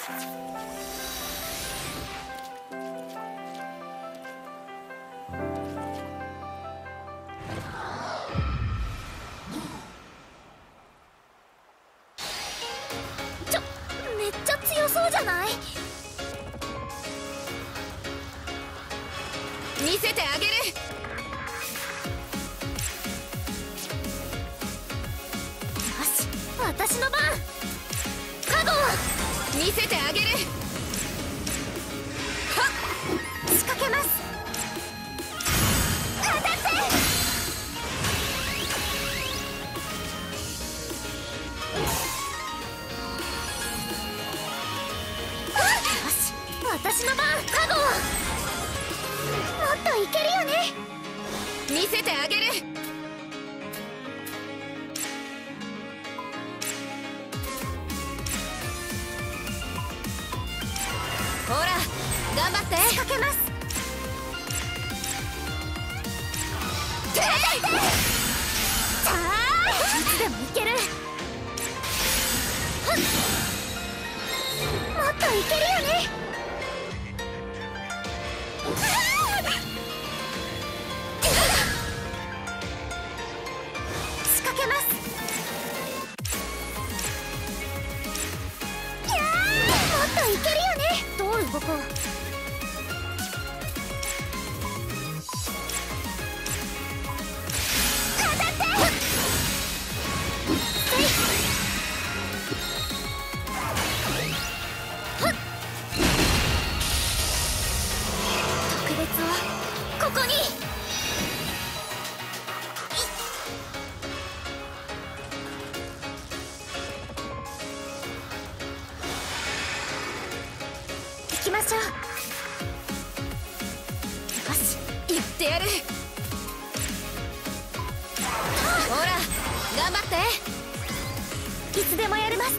めっちゃ強そうじゃない？見せてあげる。よし、私の番。カゴを見せてあげる。はっ、仕掛けます。当たって。よし、私の番。カゴをもっといけるよね。見せてあげる。ほら頑張って。仕掛けます。さあ、いつでもいける。もっといけるよね。仕掛けます。いやー、もっといけるよね。どう動こう。当たって。特別はここに。行きましょう。よし、行ってやる。ほら頑張って。いつでもやれます。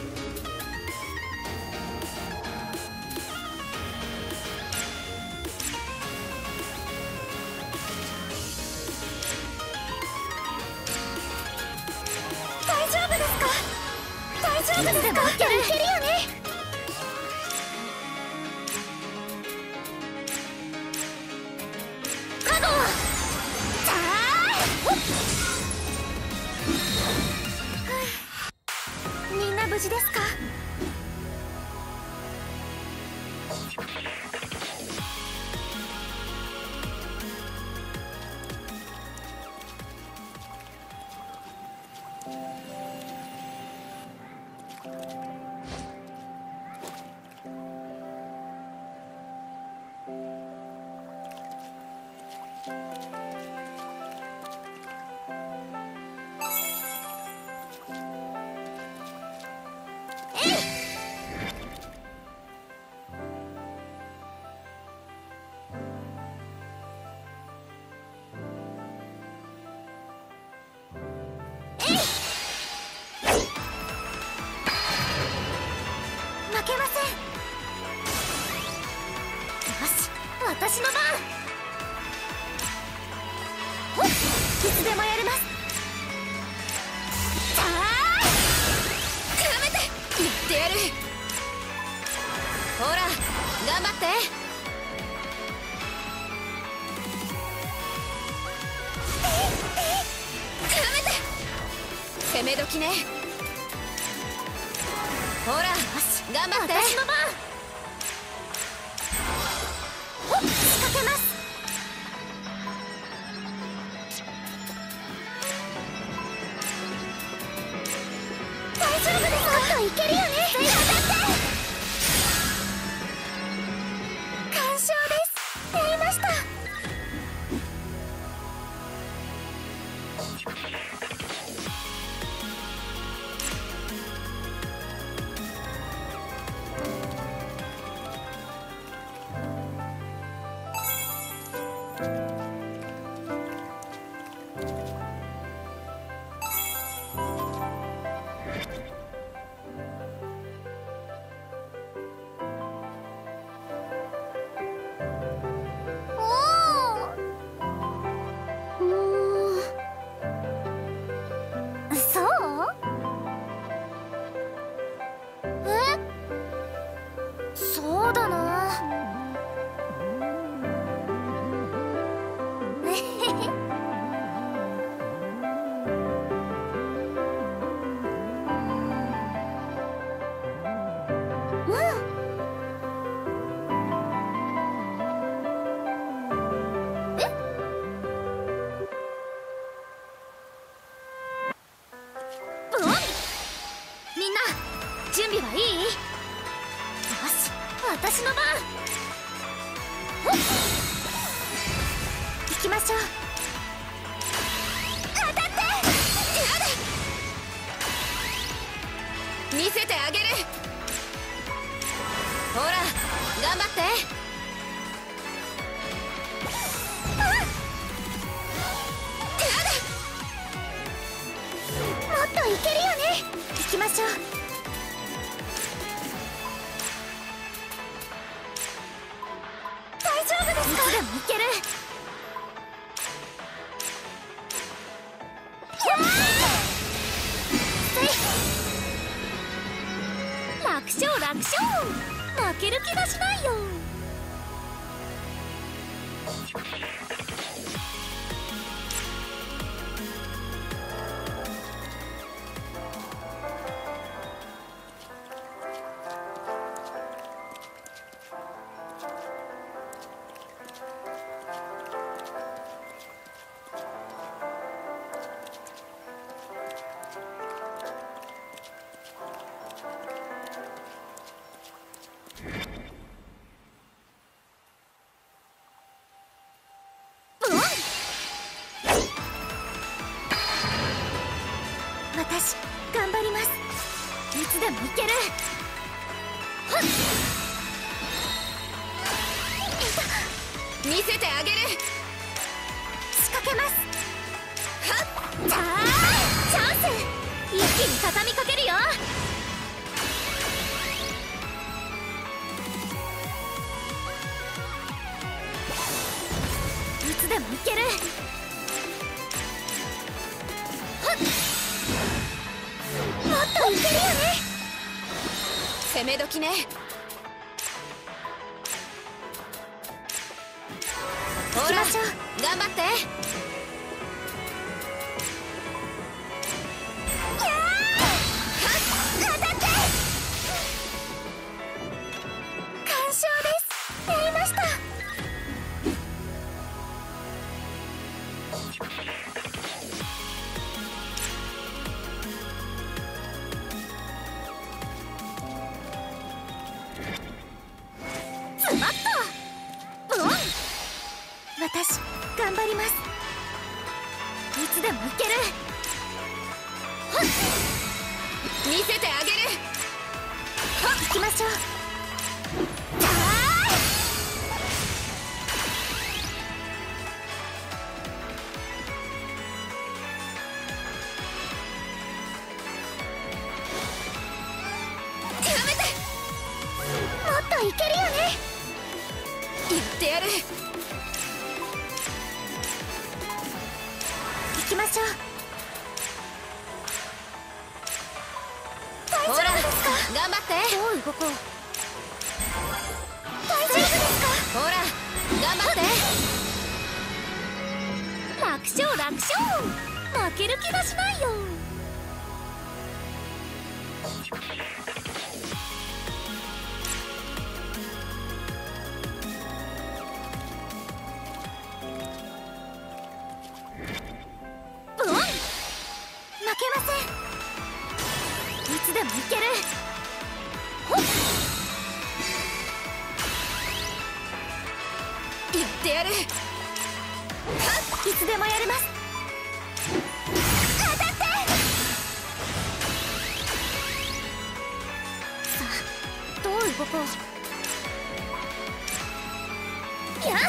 大丈夫ですか？大丈夫ですか？いけるよね。カゴはさあ、みんな無事ですか？負けません。よし、私の番。ほっ、いつでもやれます。さあ、やめて。言ってやる。ほら頑張って。やめて。攻め時ね。ほらよし頑張って。私の番。ほっ、仕掛けます。大丈夫ですか？もっといけるよね。当たって。完勝です。やりました。 そうだな。みんな準備はいい？よし、私の番。行きましょう。当たって。見せてあげる。ほら頑張って。もっといけるよね。行きましょう。大丈夫ですか？いつでもいける。楽勝楽勝。負ける気がしないよ。私頑張ります。いつでもいける。見せてあげる。仕掛けます。チャンス。一気に畳みかけるよ。いつでもいける。もっといけるよね。攻め時ね。ほら頑張って。当たって。完勝です。やりました。ズバッと。私頑張ります。いつでもいける。見せてあげる。行きましょう。やめて。もっといけるよね。言ってやる。行きましょう。大丈夫ですか？頑張って。どう動こう。大丈夫ですか？ほら頑張って。楽勝楽勝。負ける気がしないよ。負けません。いつでもいける。言ってやる。いつでもやれます。当たって。さあどう動こう。やっ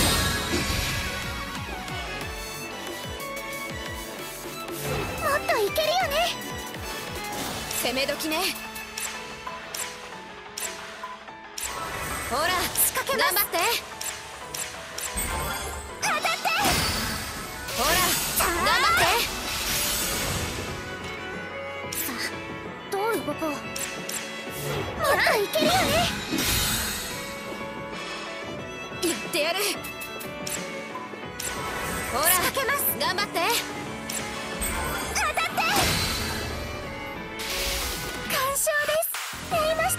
もっといけるよね。攻め時ね。ほら仕掛けます。頑張って。当たって。ほら頑張って。さあどう動こう。もっといけるよね。 頑張って。当たって。完勝です。やりました。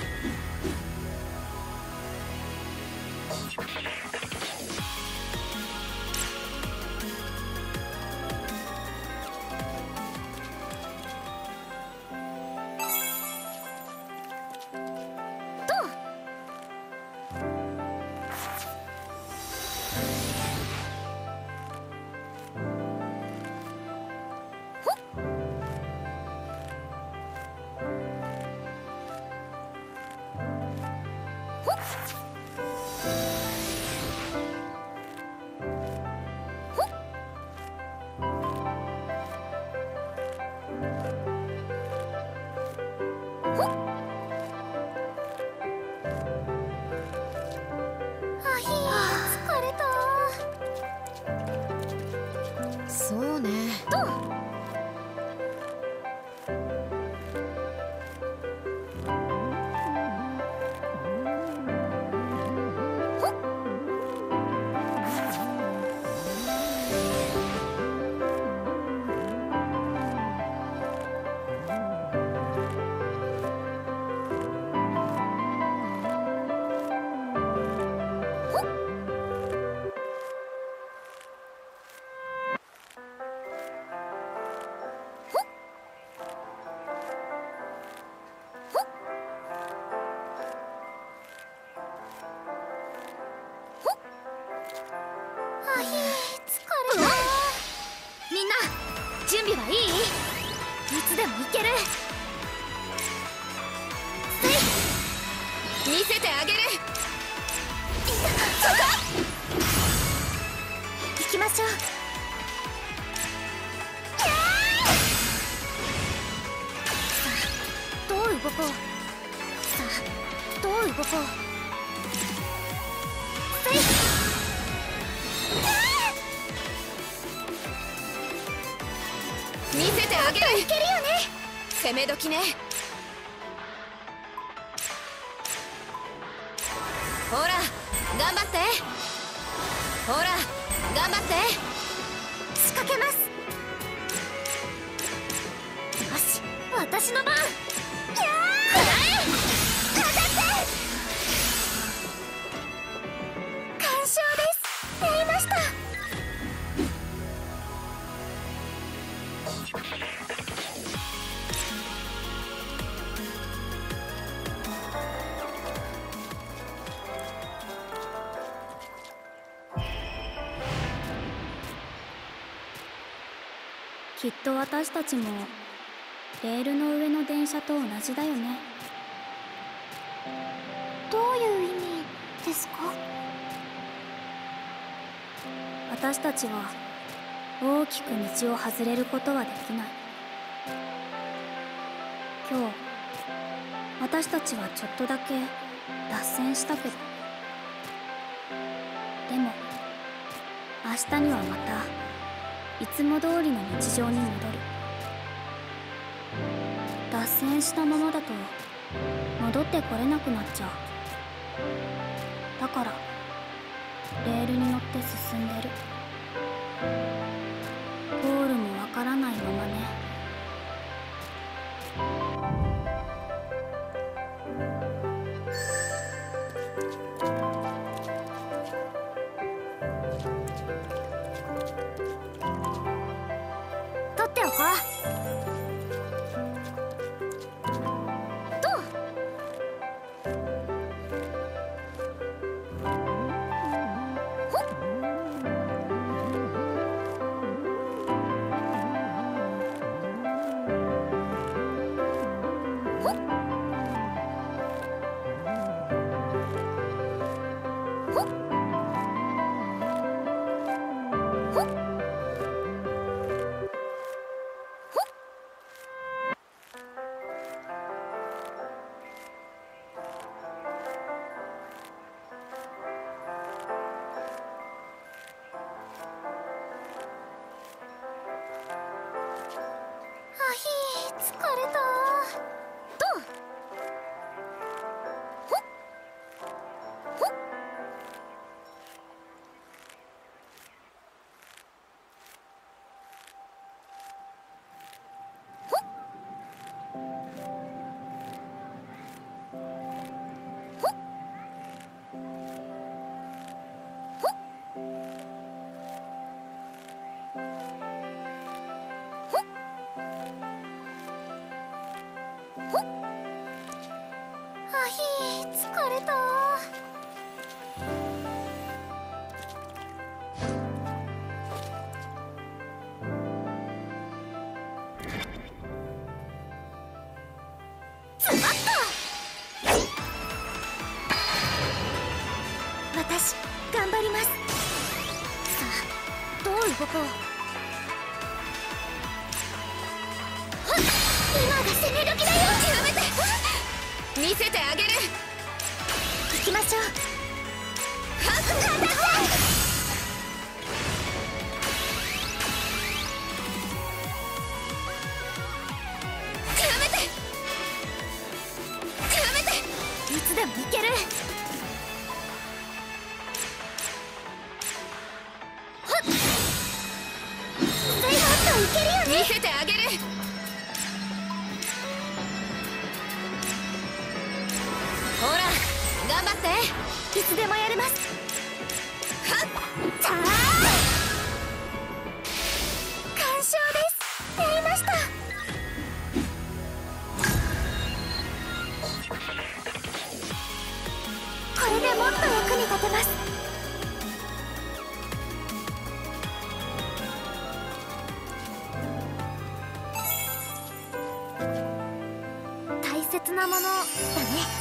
そうね。みんな準備はいい？いつでもいける。見せてあげる。行きましょう。さあどう動こう。さあどう動こう。見せてあげる。いけるよね。攻め時ね。ほら頑張って。ほら頑張って。仕掛けます。よし私の番。当たって。完勝です。やりました。 きっと私たちもレールの上の電車と同じだよね。 どういう意味ですか？ 私たちは大きく道を外れることはできない。今日私たちはちょっとだけ脱線したけど、でも明日にはまたいつも通りの日常に戻る。脱線したままだと戻ってこれなくなっちゃう。だからレールに乗って進んでる。ゴールもわからないままね。 取っておこう。疲れた。どう？ほっほっ。 し頑張ります。さあどう動こう。はっ、今が攻め時だよ。やめて、見せてあげる。行きましょう。はっ、片手。いつでもいける。はっ、もっといけるよね。見せてあげる。ほら頑張って。いつでもやれます。はっ、さあ完勝です。やりました。これでもっと役に立てます。大切なものだね。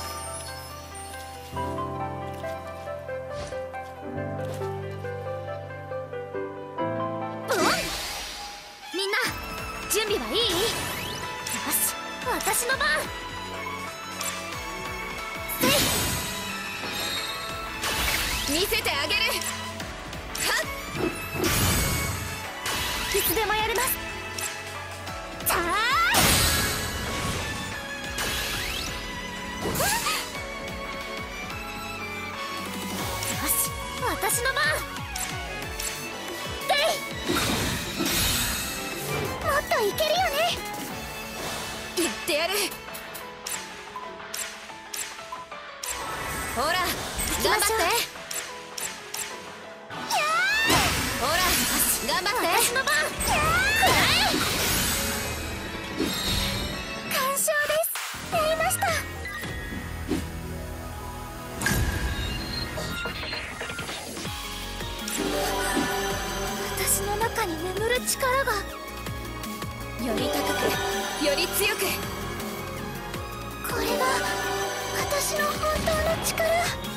みんな準備はいい？よし、私の番。見せてあげる。はっ、いつでもやれます。さあよし、私の番。もっといけるよね。やってやる。ほら頑張って。ほら頑張って。私の番。完勝です。やりました。私の中に眠る力がより高くより強く。これが私の本当の力。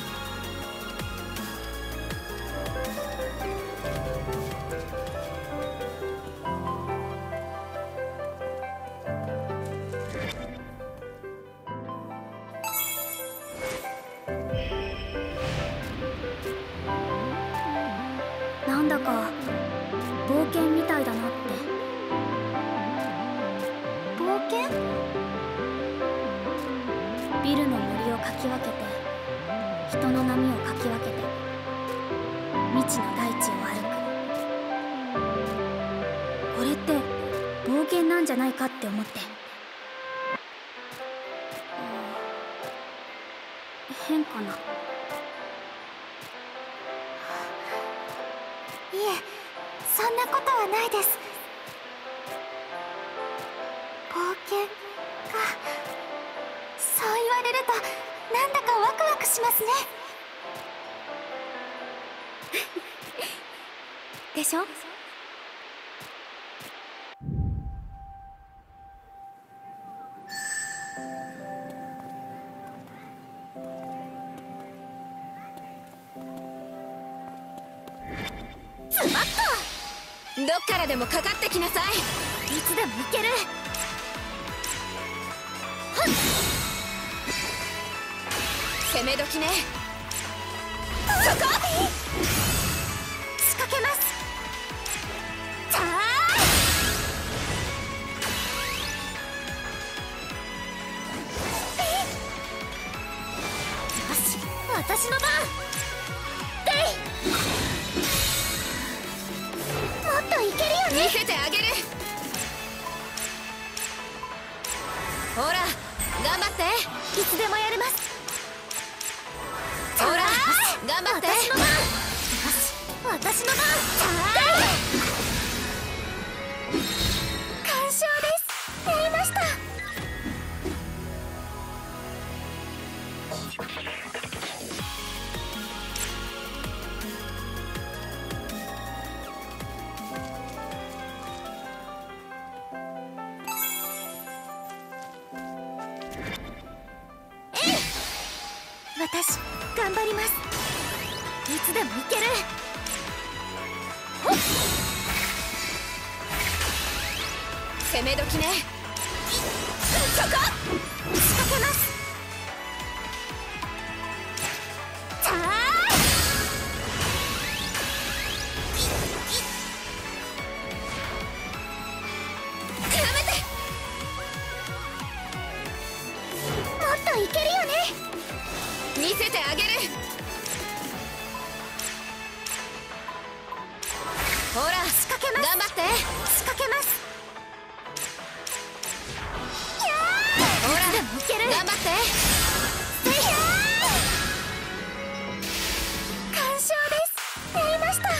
なんだか冒険みたいだなって。冒険？ビルの森をかき分けて、人の波をかき分けて、未知の大地を歩く。これって冒険なんじゃないかって思って。変かな。いえ、そんなことはないです。冒険か、そう言われるとなんだかワクワクしますね。でしょ？ズバッと！どっからでもかかってきなさい。いつでもいける。はっ！攻め時ね。そこ！仕掛けます。さあ！よし、私の番。もっといけるよね。見せてあげる。ほら頑張って。いつでもやれます。ほら頑張って。私の番。よし、私の番。完勝です。やりました。私頑張ります。 いつでもいける。ほっ、攻め時ね。そこ仕掛けます。たーやめて。もっといけるよね。見せてあげる。ほら仕掛けます。頑張って仕掛けます。ほらでもいける。頑張って。完勝です。やりました。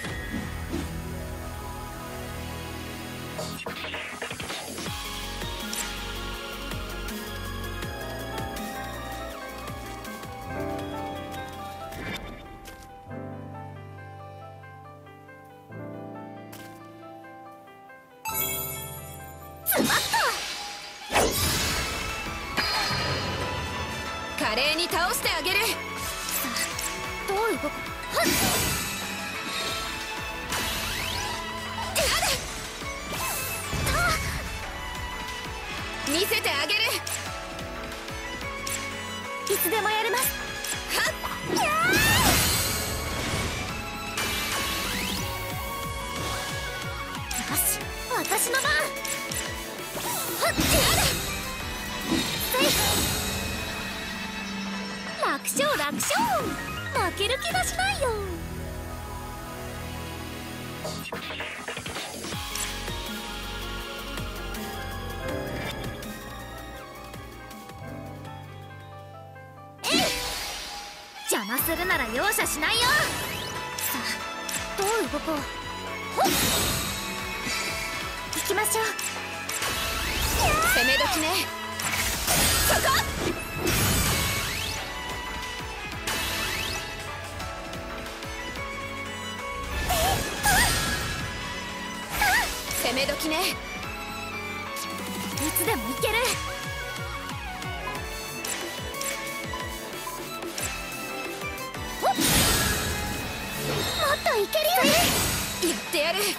ズバッと華麗に倒してあげる。さあどう動く。はっ、見せてあげる。いつでもやれます。はっ、やー。よし、私の番。はっ、楽勝楽勝。負ける気がしないよ。邪魔するなら容赦しないよ。さあどう動こう。ほっ、行きましょう。攻め時ね。そこ攻め時ね。いつでもいける。ほっ、もっといけるよね。やってやる。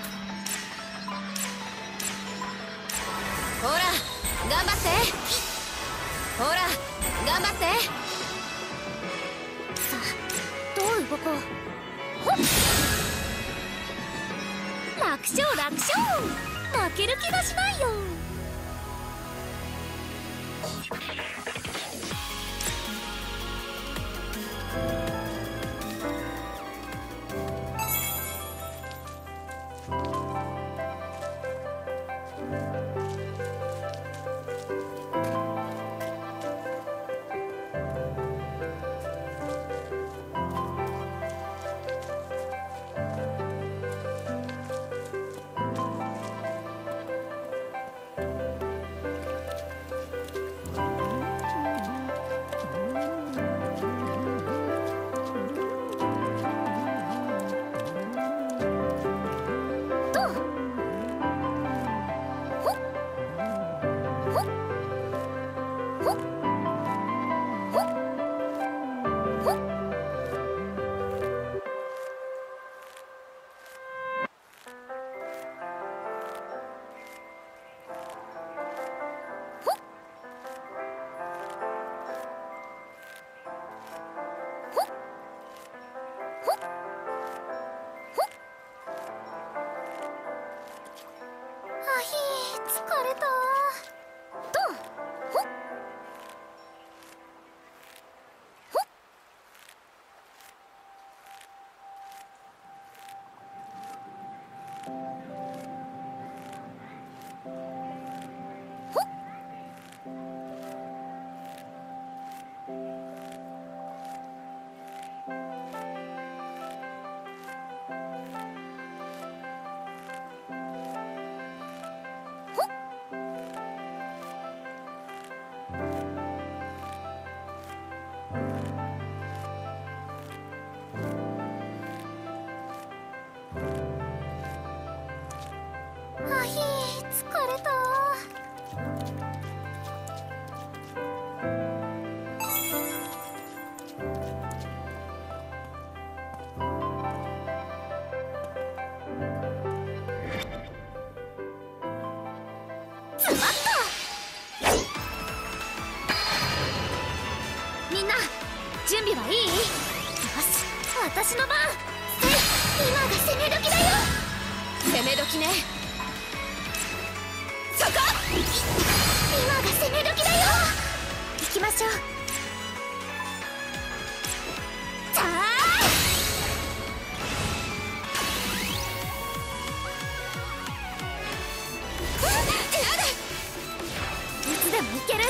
ほら頑張って。ほら頑張って。さあどう動こう。ほっ、楽勝楽勝。負ける気がしないよ。疲れた。どう。ほっほっ。ほっ。疲れた。 準備はいい？よし、私の番。今が攻め時だよ。攻め時ね。そこ。今が攻め時だよ。行きましょう。さあ、いつでもいける。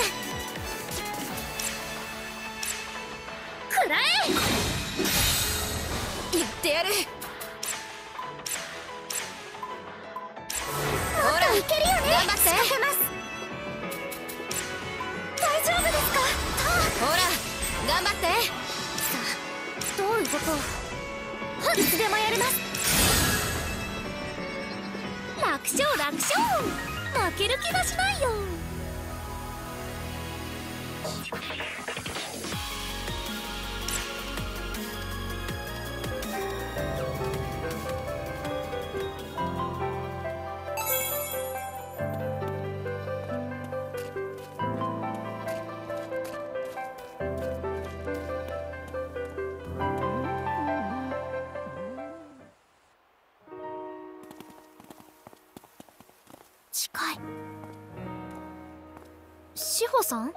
食らえ。やってやる。ほら、いけるよね。頑張って。仕掛けます。大丈夫ですか？ほら、頑張って。さあ、どう動こう。いつでもやります。楽勝楽勝。負ける気がしないよ。近い。志保さん？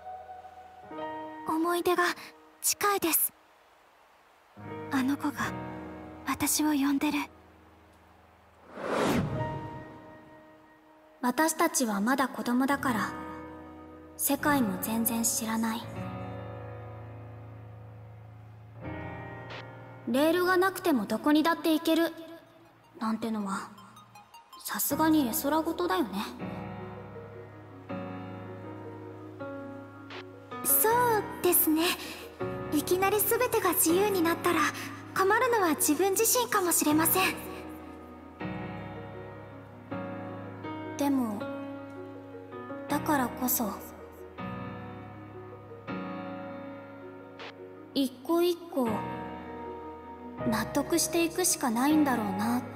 思い出が近いです。あの子が私を呼んでる。 私たちはまだ子供だから世界も全然知らない。レールがなくてもどこにだって行けるなんてのはさすがに絵空事だよね。 そうですね。いきなり全てが自由になったら困るのは自分自身かもしれません。 でもだからこそ一個一個納得していくしかないんだろうなって。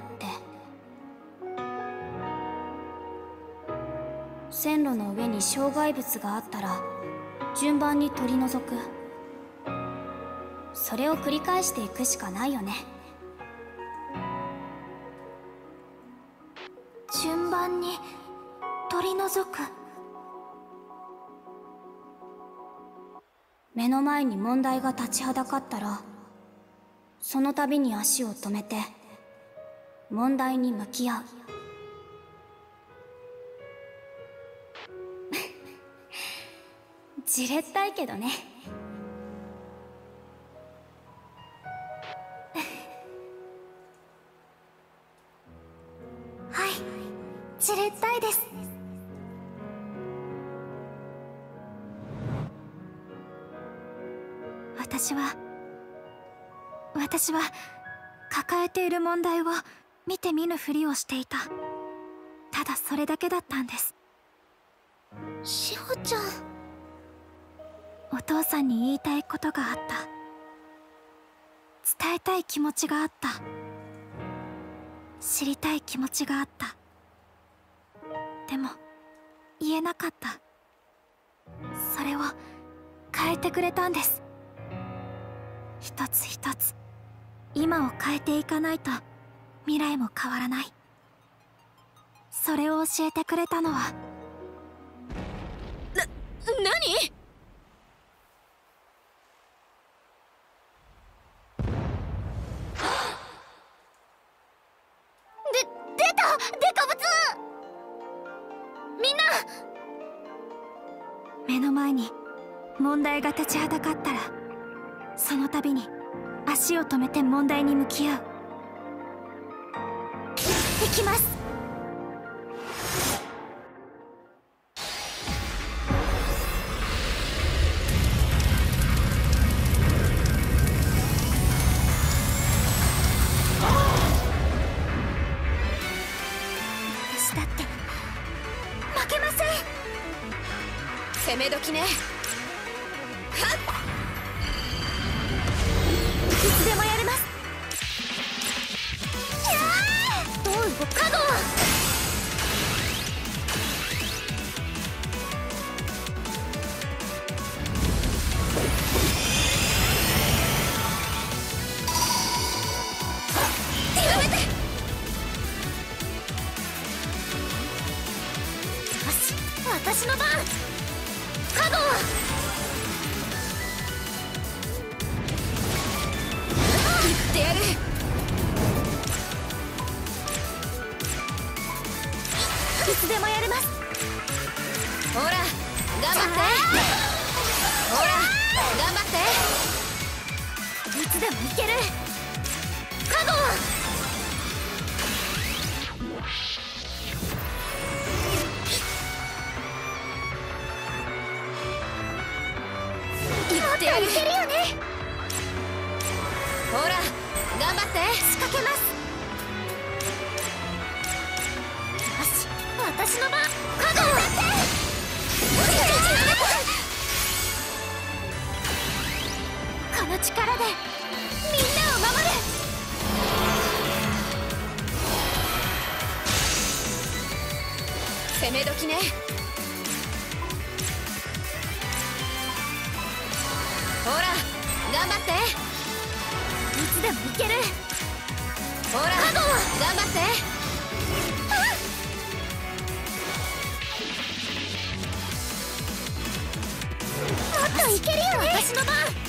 線路の上に障害物があったら順番に取り除く。それを繰り返していくしかないよね。 順番に取り除く。 目の前に問題が立ちはだかったらその度に足を止めて問題に向き合う。じれったいけどね。 はい、じれったいです。私は抱えている問題を見て見ぬふりをしていた。ただそれだけだったんです。志保ちゃん、お父さんに言いたいことがあった。伝えたい気持ちがあった。知りたい気持ちがあった。でも言えなかった。それを変えてくれたんです。一つ一つ今を変えていかないと未来も変わらない。それを教えてくれたのは何？出た！デカブツ！みんな！目の前に問題が立ちはだかったらその度に足を止めて問題に向き合う。行きます。私だって負けません。攻め時ね。はっ、いつでもやれます。どう動くかどう。 でもやれます。 ほら頑張って、ほら頑張って、 いつでもいける。カゴ言ってやる。 いけるよね。 ほら頑張って、 仕掛けます。よし、私の番。カゴこの力でみんなを守る。 攻め時ね。ほら頑張って、 いつでもいける。 ほら頑張って、 もっといけるよね。私の番。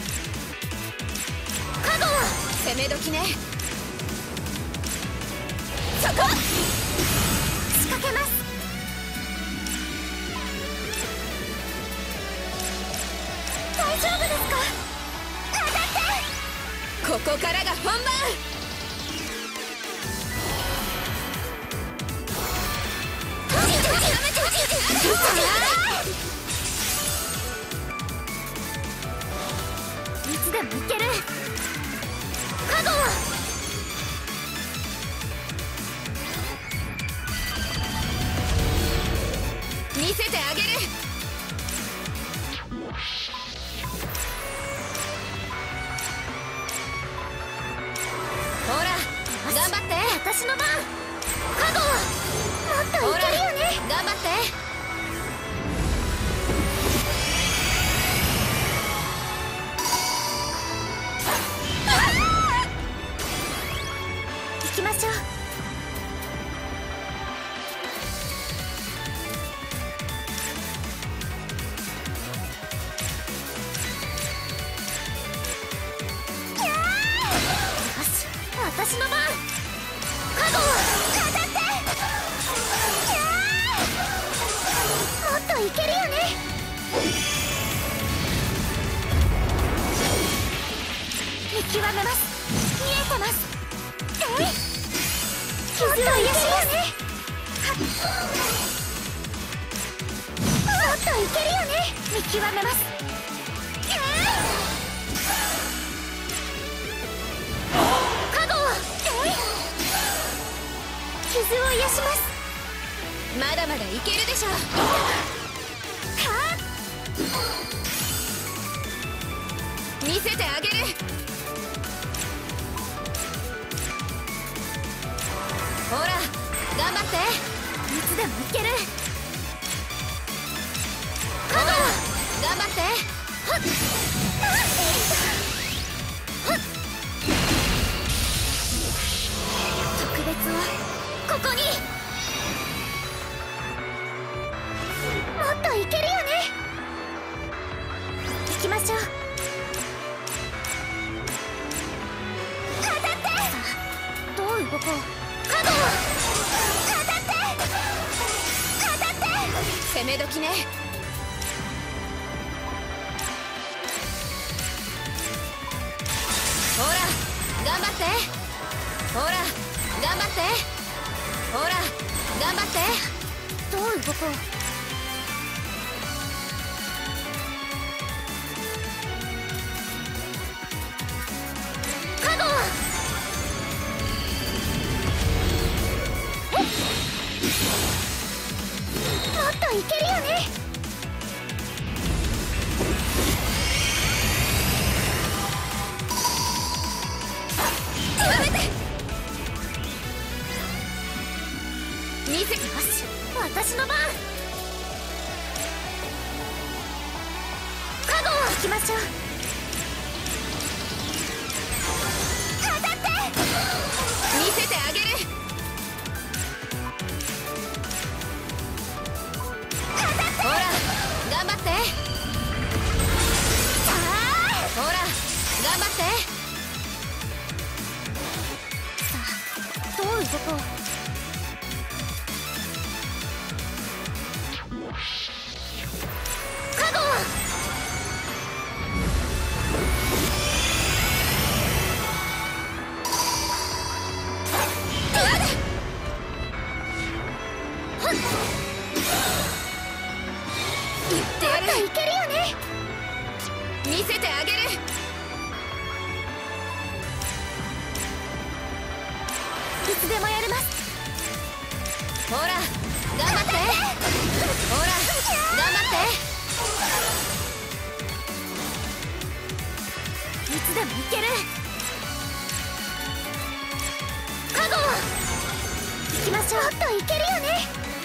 カゴ攻め時ね。 そこ仕掛けます。大丈夫ですか。当たって。 ここからが本番。 いつでもいける。カゴ見せてあげる。ほら頑張って、 私の番。カゴもっといけるよね。 頑張って、 行きましょう。よし、私の番。カゴ当たって。もっといけるよね。見極めます。見えてます。傷を癒しますね。もっといけるよね。見極めます。カゴ傷を癒します。 まだまだいけるでしょ。見せてあげる。ほら頑張って、 いつでもいける。 ほら頑張って、 特別をここに。もっといけるよね。行きましょう。当たって。さあどう動こう。カゴ当たって。当たって。 攻め時ね。ほら頑張って、ほら頑張って、ほら頑張って、 どう動こう。カゴもっといけるよね。 やめて。見せて。 よし、私の番。カゴ行きましょう。当たって。 見せてあげる。ほら頑張って、ほら頑張って。 さあどう動こう。 つでもやれます。 ほら頑張って、ほら頑張って。 いつでもいける。カゴ行きましょう。もっといけるよね。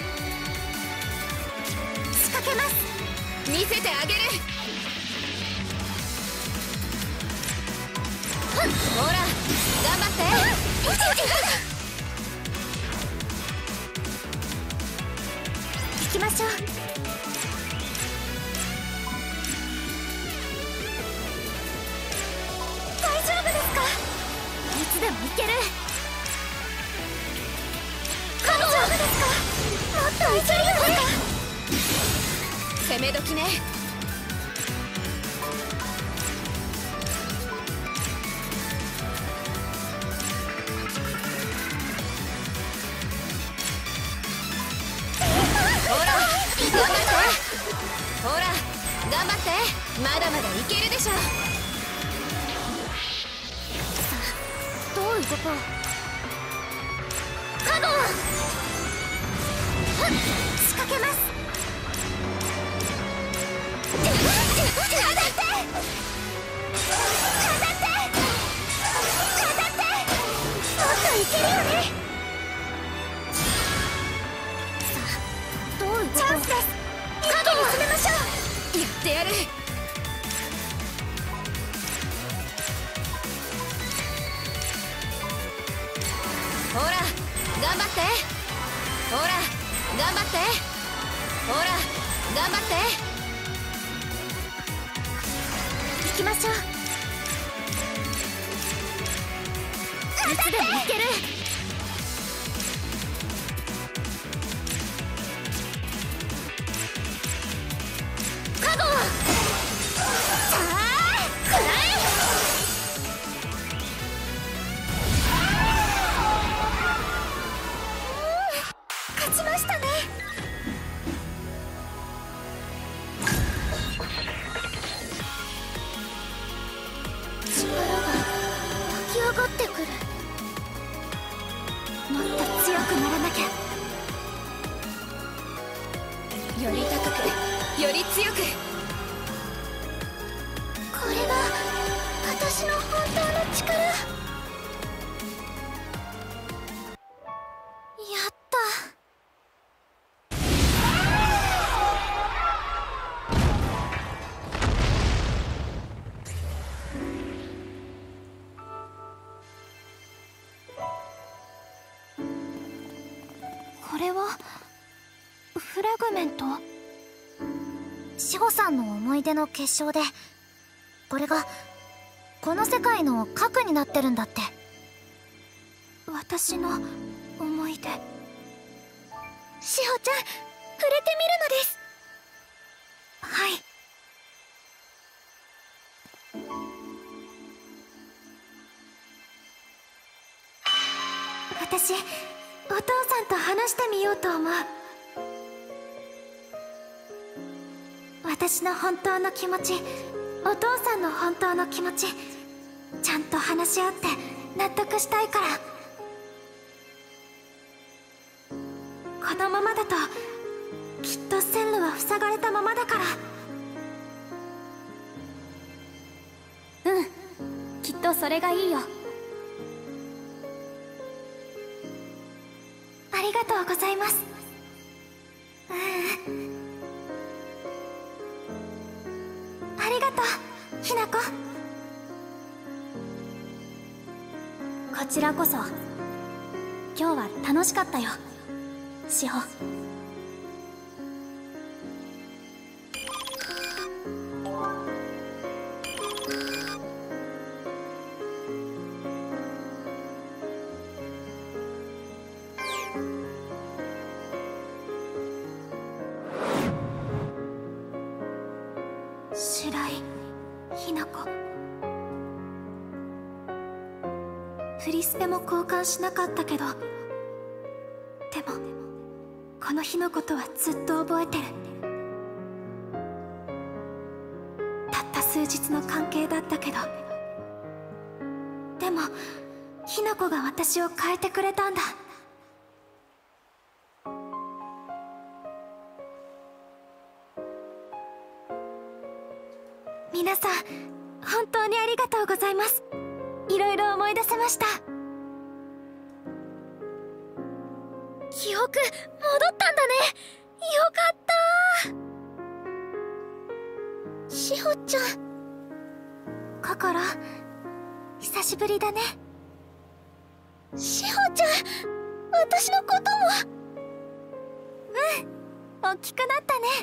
仕掛けます。 見せてあげる。ほら頑張って。 行きましょう。大丈夫ですか。いつでもいける。大丈夫ですか。もっといけるよね。 攻め時ね。ほら頑張って、まだまだいけるでしょ。さあ、どう動こう。カゴ仕掛けます。当たって当たって当たって、もっといけるよね。さあ、どう動こう。チャンスです。カゴを攻めましょう。 やってやる。ほら頑張って、ほら頑張って、ほら頑張って。 行きましょう。いつでもいける。カゴさあくらえ。勝ちましたね。力が湧き上がってくる。もっと強くならなきゃ。 より高く、より強く。 これが私の本当の力。やった。これはフラグメント？志保さんの思い出の結晶で、これがこの世界の核になってるんだって。私の思い出。志保ちゃん、触れてみるのです。はい。私、お父さんと話してみようと思う。私の本当の気持ち、お父さんの本当の気持ち、ちゃんと話し合って納得したいから。このままだときっと線路は塞がれたままだから。きっとそれがいいよ。ありがとうございます。ありがとう、ひなこ。こちらこそ。今日は楽しかったよ、志保。白井ひなこ。フリスペも交換しなかったけど、でもこの日のことはずっと覚えてる。たった数日の関係だったけど、でもキノコが私を変えてくれたんだ。皆さん本当にありがとうございます。いろいろ思い出せました。記憶戻ったんだね。よかった。しほちゃん、心久しぶりだね。しほちゃん、私のことも。大きくなったね。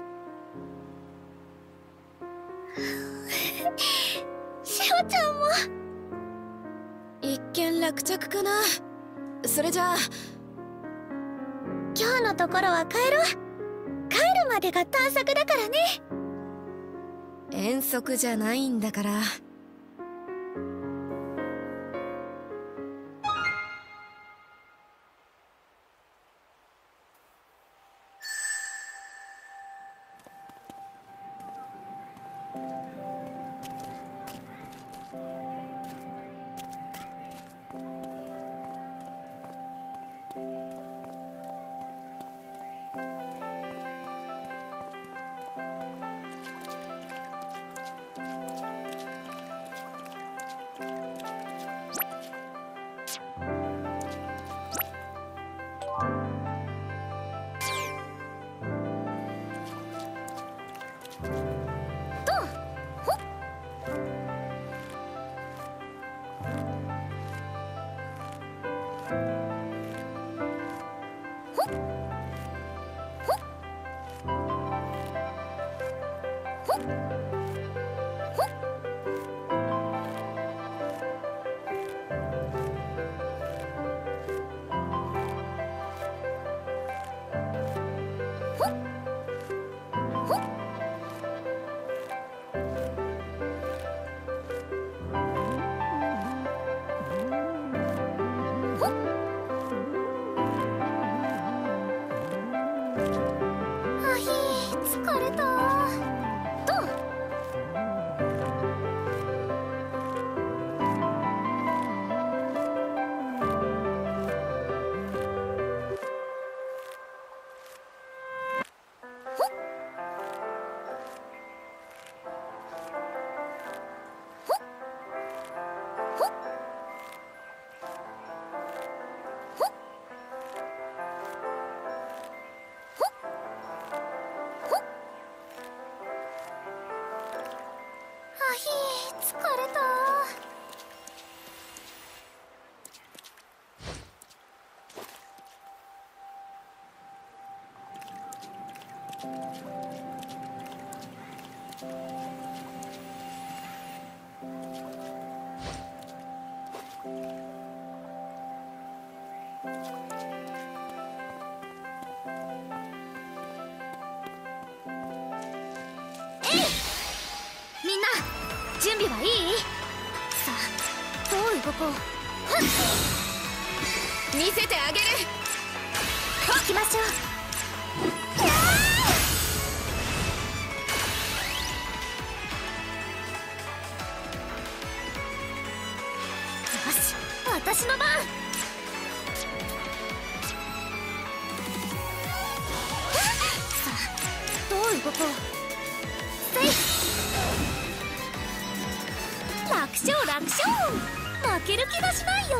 しほちゃんも。 一件落着かな。それじゃあ今日のところは帰ろう。帰るまでが探索だからね。 遠足じゃないんだから。 疲れた。みんな準備はいい？さあどう動こう。 見せてあげる。 行きましょう。よし、私の番。さあどう動こう。楽勝楽勝。負ける気がしないよ。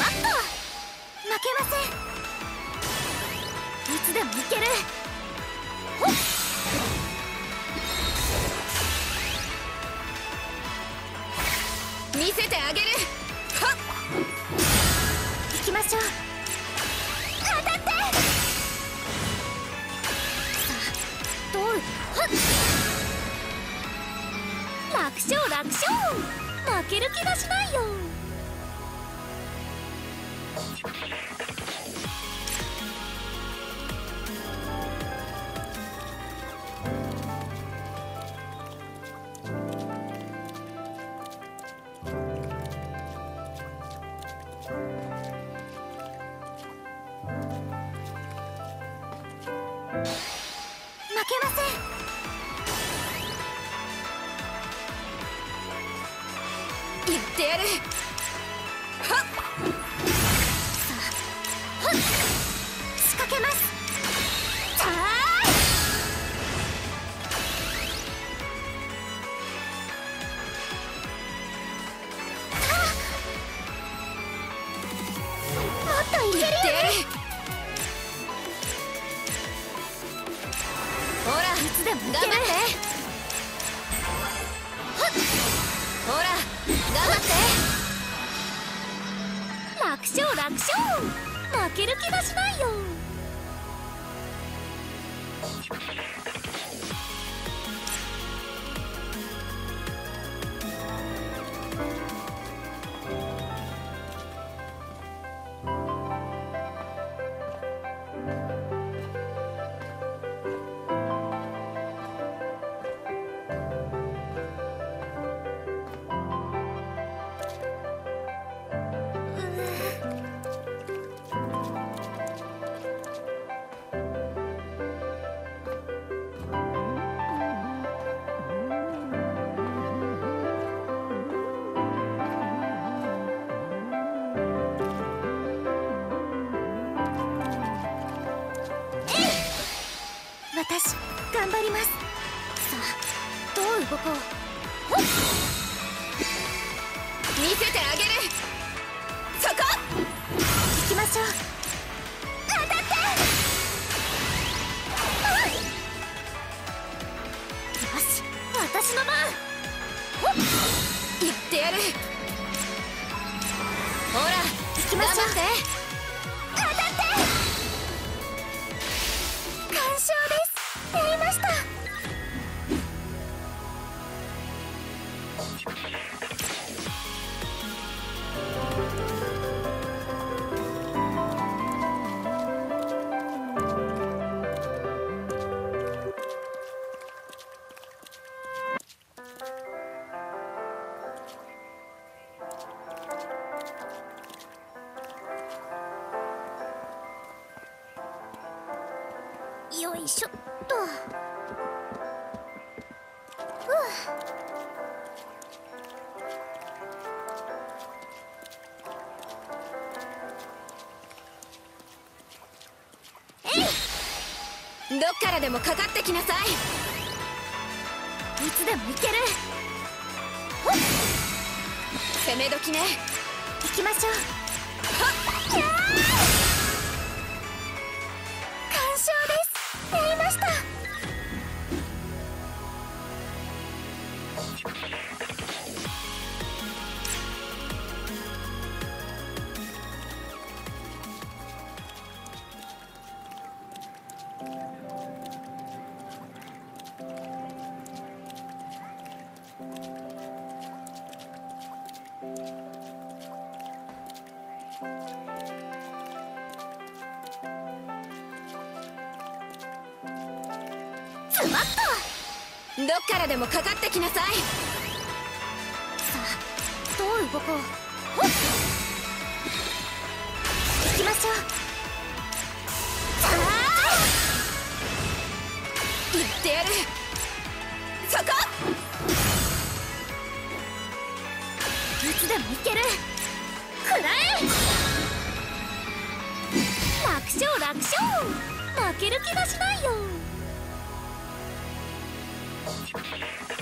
負けません。いつでもいける。ほっ、 見せてあげる。はっ、 行きましょう。当たって。さあどう。はっ、楽勝楽勝。負ける気がしないよ。負けません。 言ってやる。はっ、 さあ、はっ、仕掛けます。さあ、もっといけるよね。 ほら、 いつでもいける。 頑張って。ほら、頑張って。 楽勝楽勝。負ける気がしないよ。私頑張ります。さあどう動こう。ほっ、 見せてあげる。そこ。 行きましょう。当たって。よし、私の番。ほっ、 言ってやる。ほら、 行きましょう。 頑張って。 当たって。完勝です。やりました。よいしょっと。 どっからでもかかってきなさい。 いつでもいける。ほっ、 攻め時ね。 行きましょう。 はっ、 完勝です。やりました。ズバッと。 どっからでもかかってきなさい。 さあどう動こう。ほっ、行きましょう。さあ言ってやる。そこ。 いつでもいける。くらえ。楽勝楽勝。負ける気がしないよ。